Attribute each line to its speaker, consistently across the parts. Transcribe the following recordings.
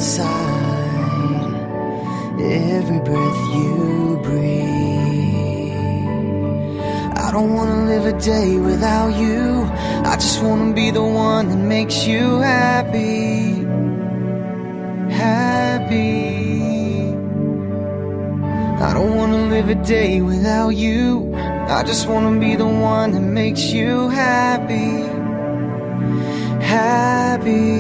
Speaker 1: inside every breath you breathe. I don't wanna live a day without you. I just wanna be the one that makes you happy. Happy. I don't wanna live a day without you. I just wanna be the one that makes you happy. Happy.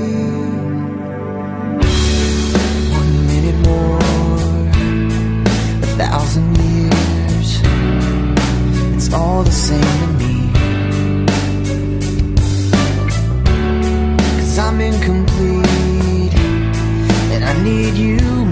Speaker 1: 1 minute more, 1,000 years, it's all the same to me. 'Cause I'm incomplete and I need you